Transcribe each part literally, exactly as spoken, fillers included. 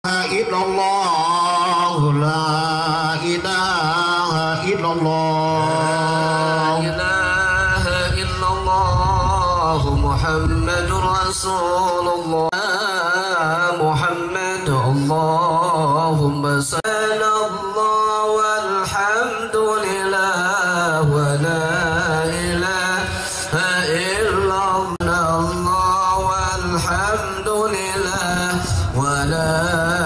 illallah la ilaha illallah la ilaha illallah Muhammadur Rasulullah Muhammad Allahumma sallallahu walhamdulillah wa la ilaha illallah walhamdulillah wa la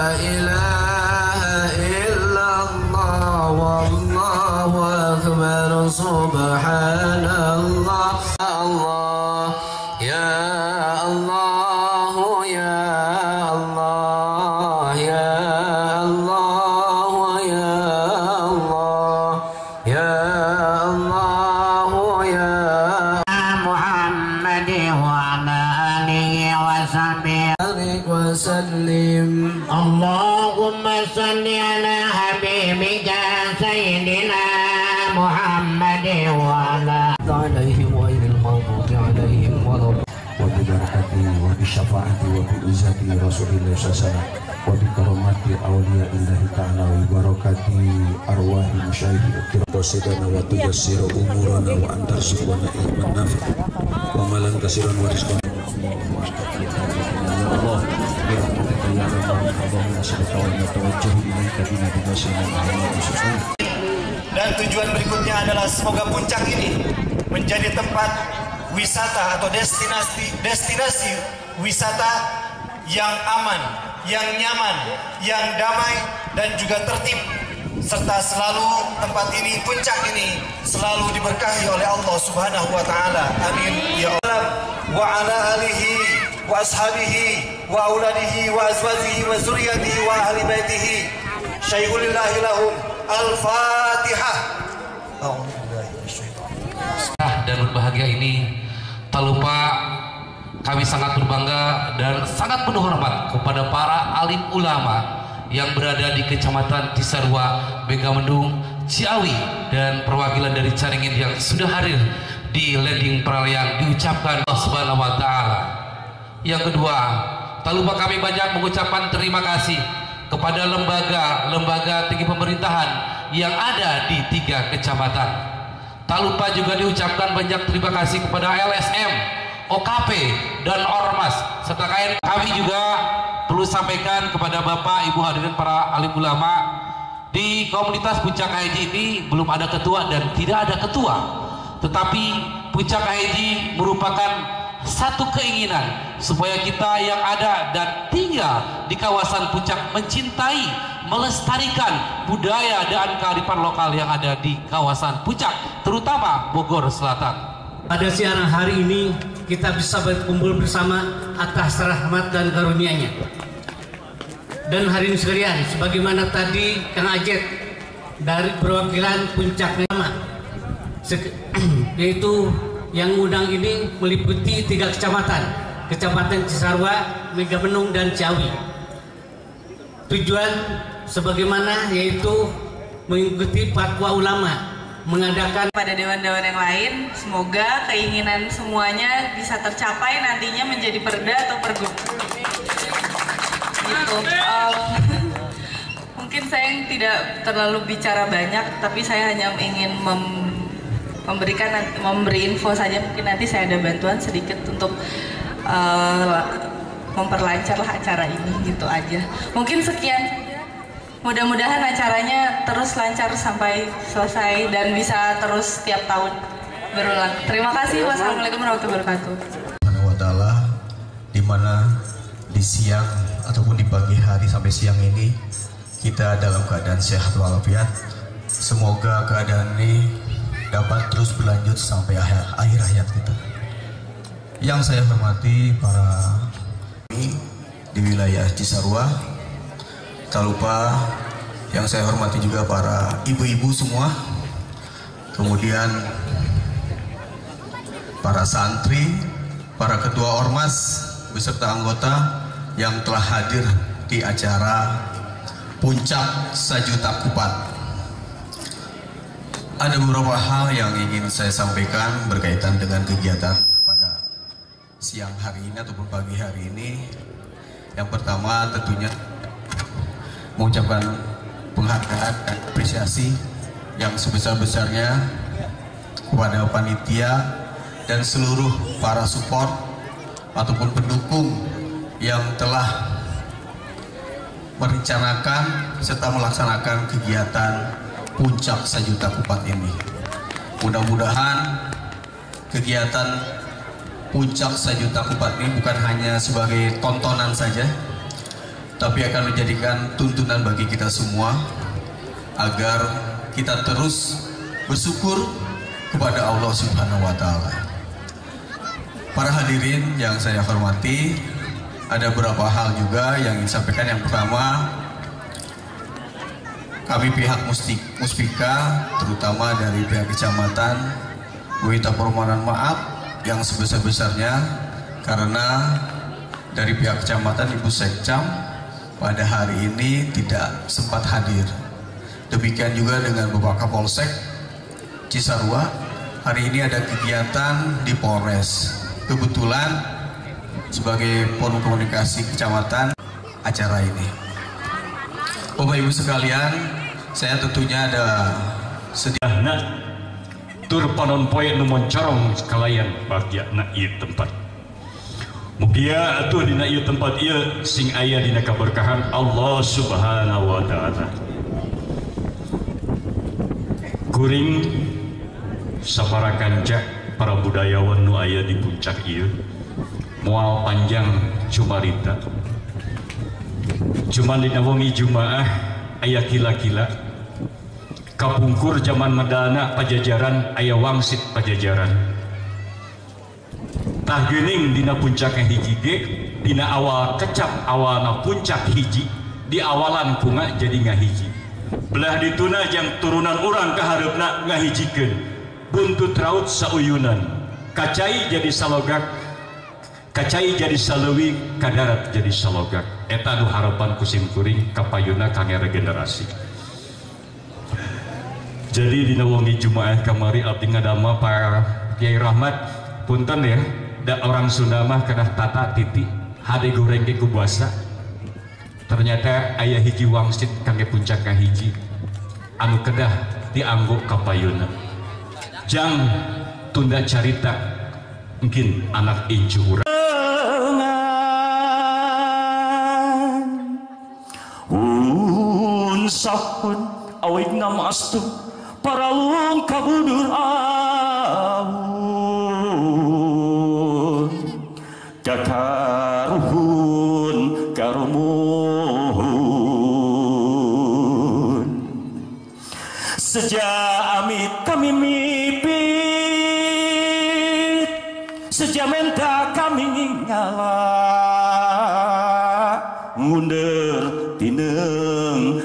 subhanallah Allah ya Allah ya Allah ya Allah ya Allah ya Allah ya Muhammad wa ala alihi wa sahbihi wa sallim Allahumma salli ala habibika sayyidina Muhammad wa ala alaihim wa ilal maghdubi alaihim wa wa bi barakati wa bi syafaati wa bi izzati Rasulillah sallallahu alaihi wasallam wa bi karamati awliya illahi ta'ala wa barakati arwahi masyayikh dosidana wa tuyassiru umurana wa antarzuqna ilman nafi' wa malan kasiran wa rizqan ya Allah ya rahmatika ya rahman Allahumma as'aluka wa natawajjahu ilaika bi nabiyyika sallallahu. Dan tujuan berikutnya adalah semoga puncak ini menjadi tempat wisata atau destinasi destinasi wisata yang aman, yang nyaman, yang damai dan juga tertib, serta selalu tempat ini, puncak ini selalu diberkahi oleh Allah Subhanahu wa taala. Amin ya Allah. Wa ala alihi wa ashabihi wa auladihi wa azwajihi wa zurriyyatihi wa ahli baitihi syai'ulillahi lahum. Al-Fatihah. Dan berbahagia ini tak lupa kami sangat berbangga dan sangat penuh hormat kepada para alim ulama yang berada di Kecamatan Cisarua, Megamendung, Ciawi dan perwakilan dari Caringin yang sudah hadir di landing peralihan diucapkan Allah Subhanahu wa taala. Yang kedua, tak lupa kami banyak mengucapkan terima kasih kepada lembaga-lembaga tinggi pemerintahan yang ada di tiga kecamatan. Tak lupa juga diucapkan banyak terima kasih kepada L S M, O K P, dan Ormas serta K N. Kami juga perlu sampaikan kepada Bapak, Ibu hadirin para alim ulama, di komunitas Puncak Haji ini belum ada ketua dan tidak ada ketua, tetapi Puncak Haji merupakan satu keinginan supaya kita yang ada dan tinggal di kawasan puncak mencintai, melestarikan budaya dan kearifan lokal yang ada di kawasan puncak, terutama Bogor Selatan. Pada siang hari ini kita bisa berkumpul bersama atas rahmat dan karunia-Nya. Dan hari ini sekalian, sebagaimana tadi Kang Ajet dari perwakilan Puncak Nama, yaitu yang undang ini meliputi tiga kecamatan, Kecamatan Cisarua, Megamendung, dan Ciawi. Tujuan sebagaimana yaitu mengikuti fatwa ulama, mengadakan pada dewan-dewan yang lain. Semoga keinginan semuanya bisa tercapai nantinya menjadi perda atau pergub. Gitu. Um, mungkin saya yang tidak terlalu bicara banyak, tapi saya hanya ingin mem memberikan memberi info saja. Mungkin nanti saya ada bantuan sedikit untuk uh, memperlancarlah acara ini, gitu aja. Mungkin sekian. Mudah-mudahan acaranya terus lancar sampai selesai dan bisa terus setiap tahun berulang. Terima kasih. Wassalamualaikum warahmatullahi wabarakatuh. Wa ta'ala, di mana di siang ataupun di pagi hari sampai siang ini kita dalam keadaan sehat walafiat. Semoga keadaan ini dapat terus berlanjut sampai akhir, akhir hayat kita. Yang saya hormati para di wilayah Cisarua, tak lupa yang saya hormati juga para ibu-ibu semua, kemudian para santri, para ketua ormas beserta anggota yang telah hadir di acara Puncak Sajuta Kupat. Ada beberapa hal yang ingin saya sampaikan berkaitan dengan kegiatan pada siang hari ini ataupun pagi hari ini. Yang pertama tentunya mengucapkan penghargaan dan apresiasi yang sebesar-besarnya kepada panitia dan seluruh para support ataupun pendukung yang telah merencanakan serta melaksanakan kegiatan Puncak Sajuta Kupat ini. Mudah-mudahan kegiatan Puncak Sajuta Kupat ini bukan hanya sebagai tontonan saja, tapi akan menjadikan tuntunan bagi kita semua agar kita terus bersyukur kepada Allah Subhanahu wa Ta'ala. Para hadirin yang saya hormati, ada beberapa hal juga yang ingin disampaikan. Yang pertama, kami pihak Muspika, terutama dari pihak kecamatan, meminta permohonan maaf yang sebesar-besarnya karena dari pihak kecamatan Ibu Sekcam pada hari ini tidak sempat hadir. Demikian juga dengan Bapak Kapolsek Cisarua, hari ini ada kegiatan di Polres. Kebetulan sebagai forum komunikasi kecamatan acara ini. Bapak Ibu sekalian, saya tentunya ada sedikit tur panon poe nu moncorong sekalian bahagia na ieu tempat. Mugia atuh dina ieu tempat ieu sing aya dina kaberkahan Allah Subhanahu wa Ta'ala. Kuring sabarakan jak para budayawan nu aya di puncak ieu moal panjang cumarita. Cuman dina wengi Jumaah aya kila-kila kapungkur zaman medana Pajajaran aya wangsit Pajajaran. Tah geuning dina puncaknya hiji ge dina awal kecap awalna puncak hiji di awalan kunga jadi ngahiji. Belah dituna jang turunan urang ka hareupna ngahijikeun buntut raut sauyunan kacai jadi salogak kacai jadi saleuwi kadarat jadi salogak. Eta nu harapan kusim kuring kapayuna kangge regenerasi. Jadi dina wengi Jumaah kamari abdi ngadama para Kiai Rahmat punten ya da orang Sunda mah kana tata titi hade goreng ke kubuasa. Ternyata aya hiji wangsit kangge puncak kahiji anu kedah dianggo kapayuna. Jang tunda carita mungkin anak incu urang sahun awig namastu paralung kabudur awun kakaruhun karumun sejak amit kami mipit sejak menta kami ngalah ngunder tineng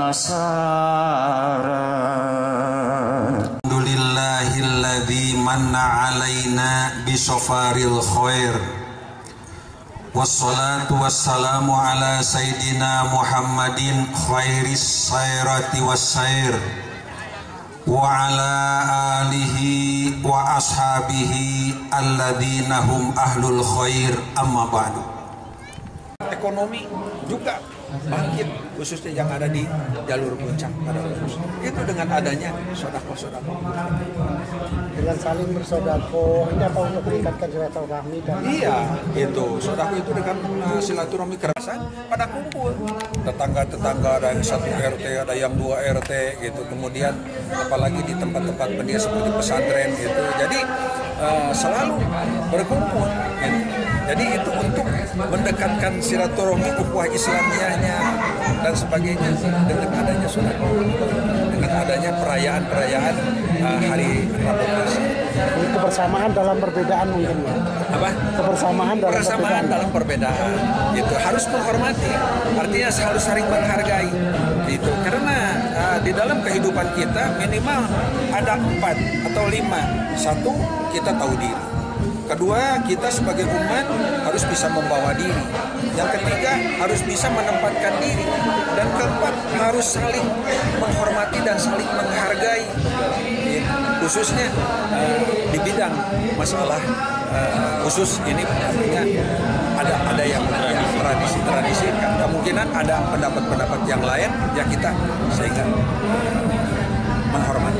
panasaran. Alhamdulillahilladzi manna alaina bisafaril khair wassalatu wassalamu ala sayyidina Muhammadin khairis sairati wassair wa ala alihi wa ashabihi alladzina hum ahlul khair amma ba'du. Ekonomi juga bangkit khususnya yang ada di jalur puncak pada khusus itu dengan adanya sodako-sodako dengan saling bersodako ini apa untuk meningkatkan silaturahmi dan iya itu sodako itu dengan uh, silaturahmi kerasan pada kumpul tetangga-tetangga ada yang satu R T ada yang dua R T gitu kemudian apalagi di tempat-tempat pendidikan seperti pesantren gitu jadi uh, selalu berkumpul gitu. Jadi itu untuk mendekatkan silaturahmi ukhuwah Islamiyahnya dan sebagainya dengan adanya sodako, dengan adanya perayaan-perayaan uh, hari Rabu Kasih. Kebersamaan dalam perbedaan mungkin ya. Apa? Kebersamaan dalam Kebersamaan perbedaan. dalam perbedaan. Itu harus menghormati. Artinya harus saling menghargai. Itu karena uh, di dalam kehidupan kita minimal ada empat atau lima. Satu, kita tahu diri. Kedua, kita sebagai umat harus bisa membawa diri. Yang ketiga, harus bisa menempatkan diri. Dan keempat, harus saling menghormati dan saling menghargai. Khususnya uh, di bidang masalah uh, khusus ini artinya ada ada yang ya, tradisi-tradisi, kemungkinan ada pendapat-pendapat yang lain yang kita sehingga menghormati.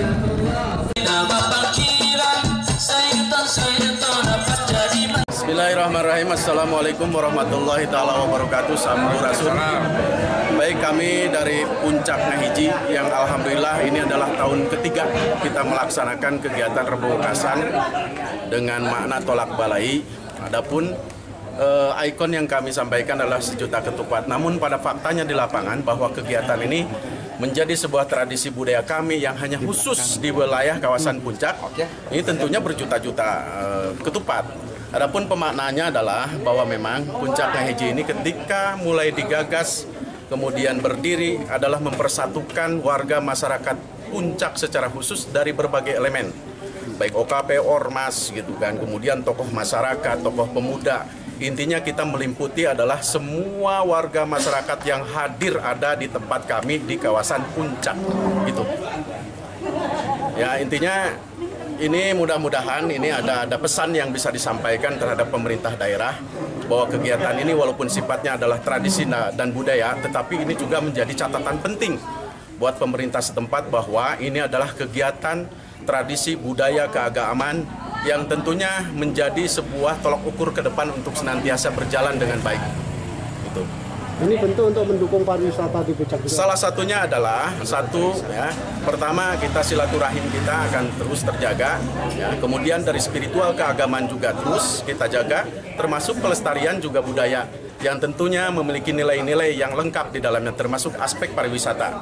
Bismillahirrahmanirrahim. Assalamualaikum warahmatullahi taala wabarakatuh. Sampurasun. Baik, kami dari Puncak Ngahiji yang alhamdulillah ini adalah tahun ketiga kita melaksanakan kegiatan Rebo Kasan dengan makna tolak balai. Adapun eh, ikon yang kami sampaikan adalah sejuta ketupat. Namun pada faktanya di lapangan bahwa kegiatan ini menjadi sebuah tradisi budaya kami yang hanya khusus di wilayah kawasan Puncak. Ini tentunya berjuta-juta eh, ketupat. Adapun pemaknaannya adalah bahwa memang Puncak Ngahiji ini ketika mulai digagas kemudian berdiri adalah mempersatukan warga masyarakat Puncak secara khusus dari berbagai elemen, baik O K P, Ormas gitu kan, kemudian tokoh masyarakat, tokoh pemuda. Intinya kita meliputi adalah semua warga masyarakat yang hadir ada di tempat kami di kawasan Puncak gitu. Ya, intinya ini mudah-mudahan ini ada ada pesan yang bisa disampaikan terhadap pemerintah daerah bahwa kegiatan ini walaupun sifatnya adalah tradisi dan budaya, tetapi ini juga menjadi catatan penting buat pemerintah setempat bahwa ini adalah kegiatan tradisi budaya keagamaan yang tentunya menjadi sebuah tolok ukur ke depan untuk senantiasa berjalan dengan baik. Itu. Ini bentuk untuk mendukung pariwisata di Puncak juga. Salah satunya adalah satu ya, pertama kita silaturahim kita akan terus terjaga, ya. Kemudian dari spiritual keagamaan juga terus kita jaga, termasuk pelestarian juga budaya yang tentunya memiliki nilai-nilai yang lengkap di dalamnya, termasuk aspek pariwisata.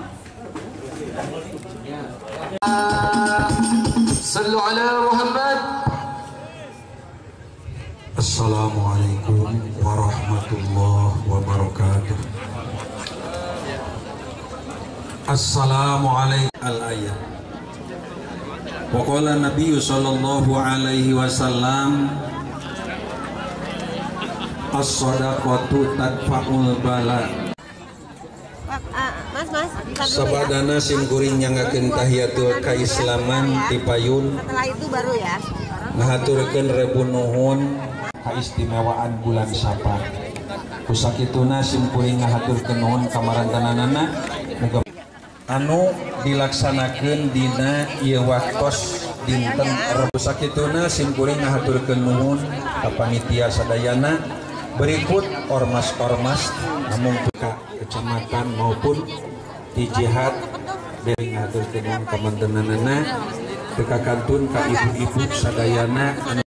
Sallu ala Muhammad. Assalamualaikum warahmatullahi wabarakatuh. Assalamualaikum al-ayat. Wa qala Nabi sallallahu alaihi wasallam as-shadaqatu tadfa'ul bala. Mas, mas, sabadana sim kuring nyangakeun tahiyatul kaislaman ti payun. Setelah itu baru ya. Ngahaturkeun rebu nuhun kaistimewaan bulan Safar. Kusakituna sim kuring ngahaturkeun nuhun kamarantananana muga anu dilaksanakeun dina ieu waktos dinten Rebo. Sakituna sim kuring ngahaturkeun nuhun ka panitia sadayana berikut ormas-ormas namung ka kecamatan maupun di jihad dari ngahaturkeun nuhun ka mantenanana teu kakantun ka ibu-ibu sadayana